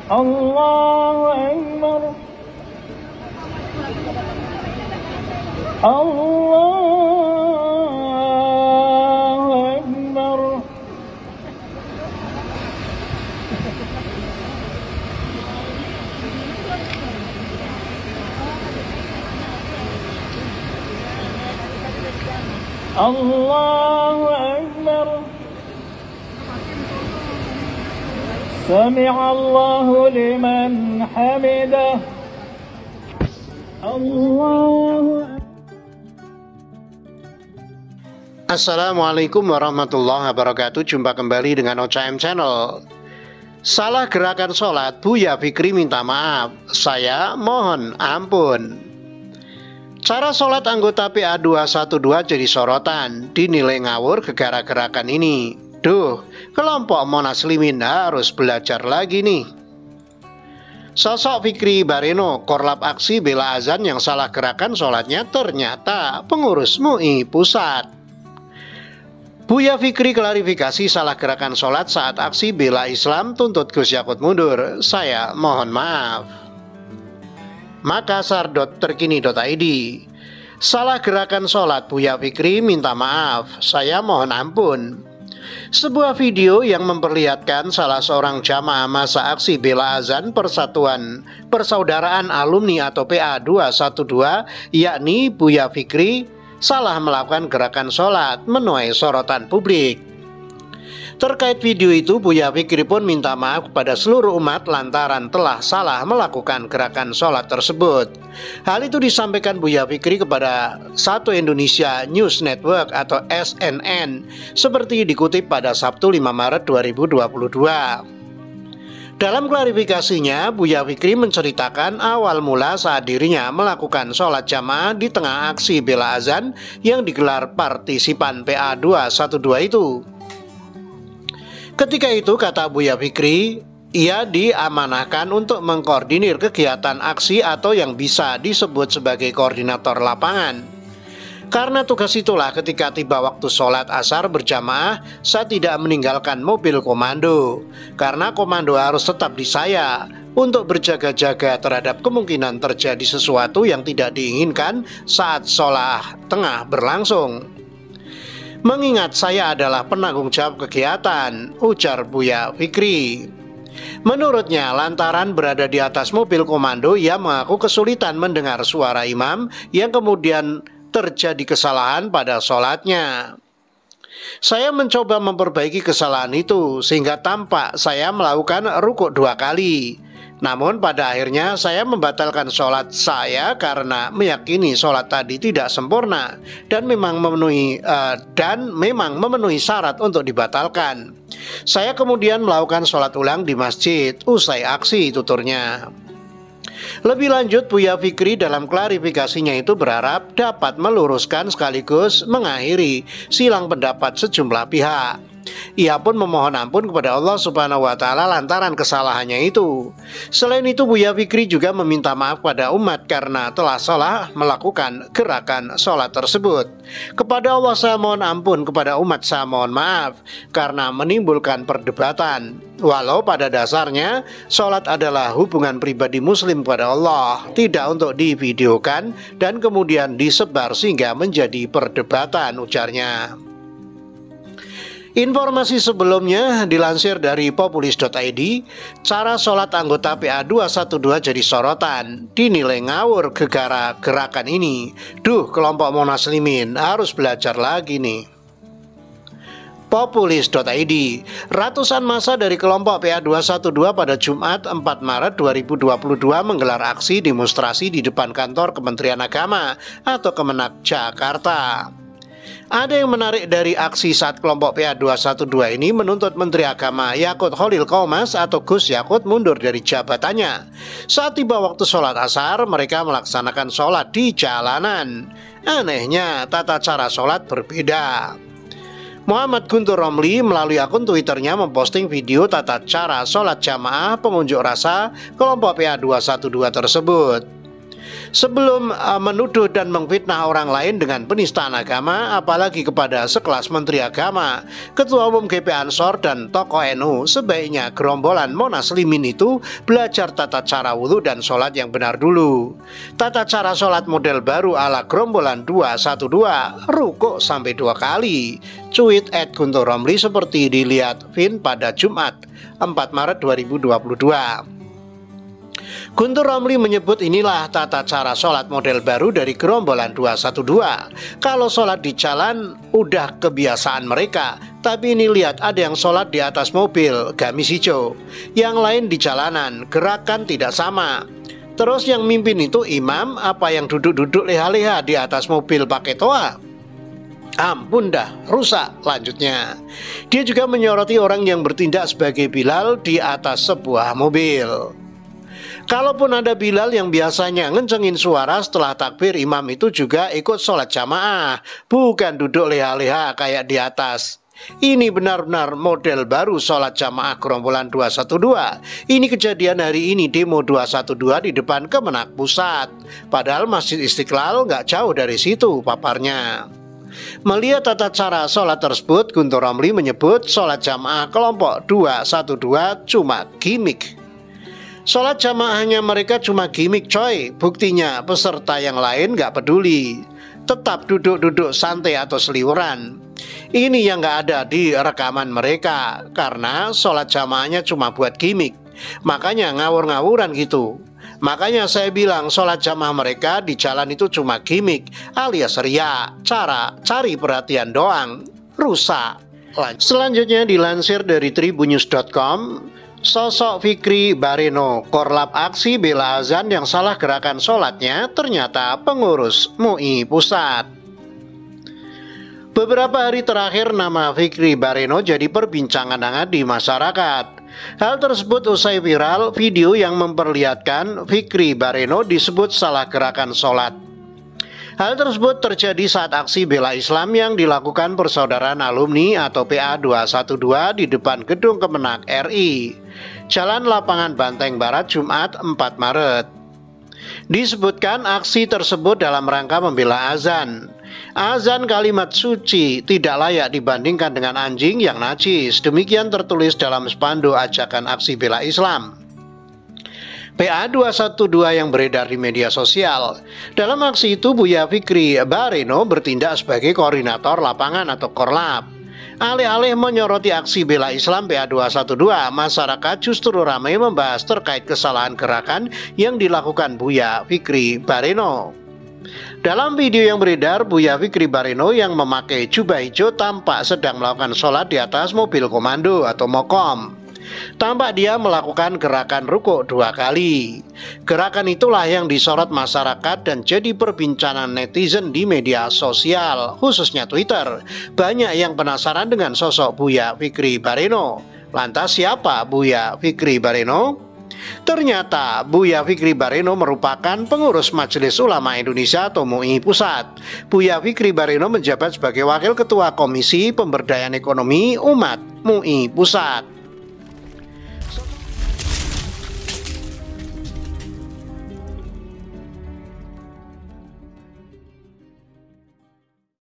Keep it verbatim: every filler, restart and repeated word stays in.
Allahu Akbar. Allahu Akbar. Allahu Akbar. Sami'allahu liman hamidah. Allahu Akbar. Assalamualaikum warahmatullahi wabarakatuh. Jumpa kembali dengan O C M Channel. Salah gerakan sholat, Buya Fikri minta maaf. Saya mohon ampun. Cara sholat anggota P A dua satu dua jadi sorotan, dinilai ngawur gegara gerakan ini. Duh, kelompok Monaslimin harus belajar lagi nih. Sosok Fikri Bareno, korlap aksi bela azan yang salah gerakan sholatnya ternyata pengurus M U I pusat. Buya Fikri klarifikasi salah gerakan sholat saat aksi bela Islam tuntut Gus Yakut mundur. Saya mohon maaf. Makassar titik terkini titik I D. Salah gerakan sholat, Buya Fikri minta maaf. Saya mohon ampun. Sebuah video yang memperlihatkan salah seorang jamaah masa aksi bela azan Persatuan Persaudaraan Alumni atau P A dua satu dua, yakni Buya Fikri, salah melakukan gerakan sholat, menuai sorotan publik. Terkait video itu, Buya Fikri pun minta maaf kepada seluruh umat lantaran telah salah melakukan gerakan sholat tersebut. Hal itu disampaikan Buya Fikri kepada Satu Indonesia News Network atau S N N, seperti dikutip pada Sabtu lima Maret dua ribu dua puluh dua. Dalam klarifikasinya, Buya Fikri menceritakan awal mula saat dirinya melakukan sholat jamaah di tengah aksi bela azan yang digelar partisipan P A dua satu dua itu. Ketika itu, kata Buya Fikri, ia diamanahkan untuk mengkoordinir kegiatan aksi atau yang bisa disebut sebagai koordinator lapangan. Karena tugas itulah ketika tiba waktu sholat asar berjamaah, saya tidak meninggalkan mobil komando. Karena komando harus tetap di saya untuk berjaga-jaga terhadap kemungkinan terjadi sesuatu yang tidak diinginkan saat sholat tengah berlangsung. Mengingat saya adalah penanggung jawab kegiatan, ujar Buya Fikri. Menurutnya, lantaran berada di atas mobil komando, ia mengaku kesulitan mendengar suara imam yang kemudian terjadi kesalahan pada sholatnya. Saya mencoba memperbaiki kesalahan itu sehingga tampak saya melakukan rukuk dua kali. Namun pada akhirnya saya membatalkan sholat saya karena meyakini sholat tadi tidak sempurna dan memang memenuhi uh, dan memang memenuhi syarat untuk dibatalkan. Saya kemudian melakukan sholat ulang di masjid usai aksi, tuturnya. Lebih lanjut, Buya Fikri dalam klarifikasinya itu berharap dapat meluruskan sekaligus mengakhiri silang pendapat sejumlah pihak. Ia pun memohon ampun kepada Allah Subhanahu wa Ta'ala lantaran kesalahannya itu. Selain itu, Buya Fikri juga meminta maaf pada umat karena telah salah melakukan gerakan sholat tersebut. Kepada Allah saya mohon ampun, kepada umat saya mohon maaf karena menimbulkan perdebatan. Walau pada dasarnya sholat adalah hubungan pribadi muslim kepada Allah, tidak untuk divideokan dan kemudian disebar sehingga menjadi perdebatan, ujarnya. Informasi sebelumnya dilansir dari populis titik I D, cara sholat anggota P A dua satu dua jadi sorotan, dinilai ngawur gegara gerakan ini. Duh, kelompok Monaslimin harus belajar lagi nih. Populis titik I D, ratusan massa dari kelompok P A dua satu dua pada Jumat empat Maret dua ribu dua puluh dua menggelar aksi demonstrasi di depan kantor Kementerian Agama atau Kemenak Jakarta. Ada yang menarik dari aksi saat kelompok P A dua satu dua ini menuntut Menteri Agama Yakut Khalil Qomas atau Gus Yakut mundur dari jabatannya. Saat tiba waktu sholat asar, mereka melaksanakan sholat di jalanan. Anehnya, tata cara sholat berbeda. Muhammad Guntur Romli melalui akun Twitternya memposting video tata cara sholat jamaah pengunjuk rasa kelompok P A dua satu dua tersebut. Sebelum uh, menuduh dan mengfitnah orang lain dengan penistaan agama, apalagi kepada sekelas Menteri Agama, Ketua Umum G P Ansor dan tokoh N U, sebaiknya gerombolan Monaslimin itu belajar tata cara wudhu dan sholat yang benar dulu. Tata cara sholat model baru ala gerombolan dua satu dua, rukuk sampai dua kali. Cuit at Guntur Romli seperti dilihat Vin pada Jumat empat Maret dua ribu dua puluh dua. Guntur Romli menyebut inilah tata cara sholat model baru dari gerombolan dua satu dua. Kalau sholat di jalan udah kebiasaan mereka, tapi ini lihat ada yang sholat di atas mobil, gamis hijau, yang lain di jalanan, gerakan tidak sama. Terus yang mimpin itu imam apa yang duduk-duduk leha-leha di atas mobil pakai toa? Ampun dah, rusak. Lanjutnya, dia juga menyoroti orang yang bertindak sebagai Bilal di atas sebuah mobil. Kalaupun ada Bilal yang biasanya ngencengin suara setelah takbir, imam itu juga ikut sholat jamaah, bukan duduk leha-leha kayak di atas. Ini benar-benar model baru sholat jamaah gerombolan dua satu dua. Ini kejadian hari ini demo dua satu dua di depan Kemenak Pusat. Padahal Masjid Istiqlal nggak jauh dari situ paparnya. Melihat tata cara sholat tersebut, Guntur Romli menyebut sholat jamaah kelompok dua satu dua cuma gimmick. Sholat jamaahnya mereka cuma gimmick coy. Buktinya peserta yang lain gak peduli, tetap duduk-duduk santai atau seliuran. Ini yang gak ada di rekaman mereka, karena sholat jamaahnya cuma buat gimmick. Makanya ngawur-ngawuran gitu. Makanya saya bilang sholat jamaah mereka di jalan itu cuma gimmick alias ria, cara cari perhatian doang, rusak. Selanjutnya dilansir dari tribunnews dot com, sosok Fikri Bareno, korlap aksi bela azan yang salah gerakan sholatnya ternyata pengurus M U I Pusat. Beberapa hari terakhir nama Fikri Bareno jadi perbincangan hangat di masyarakat. Hal tersebut usai viral video yang memperlihatkan Fikri Bareno disebut salah gerakan sholat. Hal tersebut terjadi saat aksi bela Islam yang dilakukan Persaudaraan Alumni atau P A dua satu dua di depan Gedung Kemenak R I, Jalan Lapangan Banteng Barat, Jumat empat Maret. Disebutkan aksi tersebut dalam rangka membela azan. Azan kalimat suci tidak layak dibandingkan dengan anjing yang najis. Demikian tertulis dalam spanduk ajakan aksi bela Islam P A dua satu dua yang beredar di media sosial. Dalam aksi itu Buya Fikri Bareno bertindak sebagai koordinator lapangan atau korlap. Alih-alih menyoroti aksi bela Islam P A dua satu dua, masyarakat justru ramai membahas terkait kesalahan gerakan yang dilakukan Buya Fikri Bareno. Dalam video yang beredar, Buya Fikri Bareno yang memakai jubah hijau tampak sedang melakukan sholat di atas mobil komando atau mokom. Tampak dia melakukan gerakan rukuk dua kali. Gerakan itulah yang disorot masyarakat dan jadi perbincangan netizen di media sosial, khususnya Twitter. Banyak yang penasaran dengan sosok Buya Fikri Bareno. Lantas siapa Buya Fikri Bareno? Ternyata Buya Fikri Bareno merupakan pengurus Majelis Ulama Indonesia atau M U I Pusat. Buya Fikri Bareno menjabat sebagai Wakil Ketua Komisi Pemberdayaan Ekonomi Umat M U I Pusat.